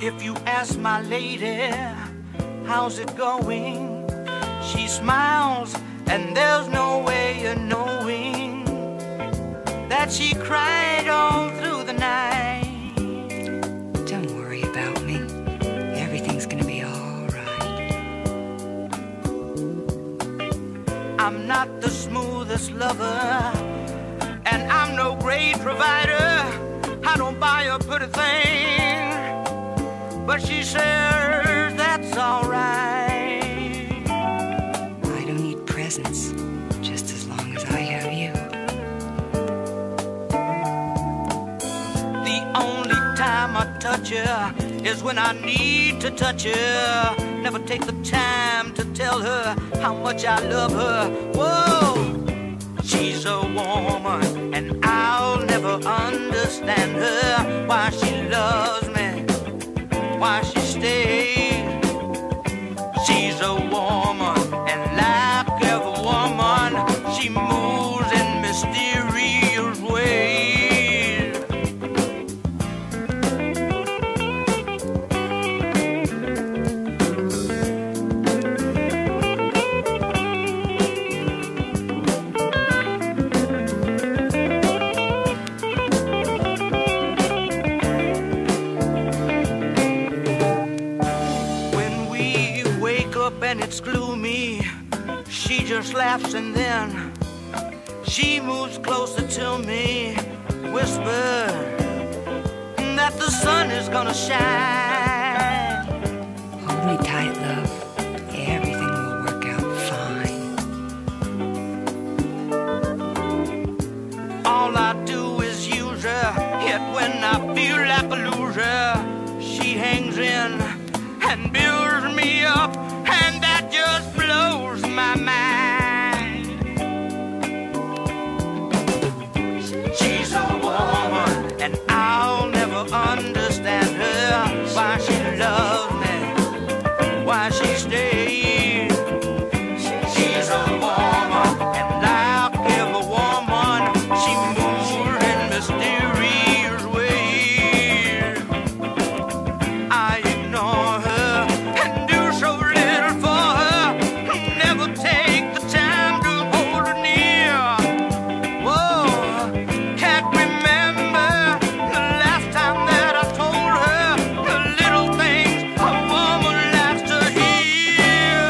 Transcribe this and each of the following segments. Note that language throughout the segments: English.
If you ask my lady, how's it going? She smiles, and there's no way of knowing that she cried all through the night. Don't worry about me. Everything's gonna be all right. I'm not the smoothest lover, and I'm no great provider. I don't buy a pretty thing, but she says that's all right. I don't need presents, just as long as I have you. The only time I touch her is when I need to touch her. Never take the time to tell her how much I love her. Whoa! She's a woman, and I'll never understand her. Why she loves me, why she stays. She's a woman, and like every woman, she moves in mysterious ways. And it's gloomy, she just laughs, and then she moves closer to me, whisper that the sun is gonna shine. Hold me tight, love. Everything will work out fine. All I do is use her, yet when I feel like a loser, she hangs in and builds me up, and that just blows my mind. She's a woman, and I'll never understand her. Why she loves me, why she stays. She's a woman, and like every woman, she moves in mysterious ways. I ignore her and do so little for her. Never take the time to hold her near. Whoa, can't remember the last time that I told her the little things a woman likes to hear.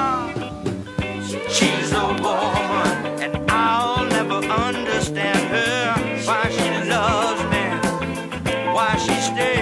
She's a woman, and I'll never understand her. Why she loves me, why she stays.